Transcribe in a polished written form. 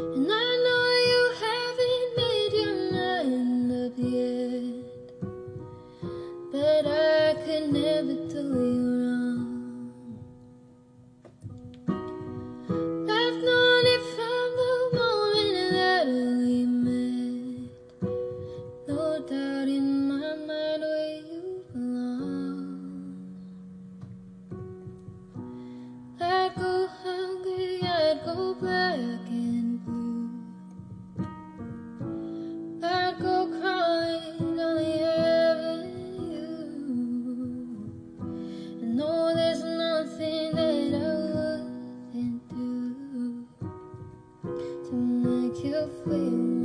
And I know you haven't made your mind up yet, but I could never do you wrong. I've known it from the moment that we met. No doubt in my mind where you belong. I'd go hungry, I'd go black and blue. I'd go crawling on the avenue. I know there's nothing that I wouldn't do to make you feel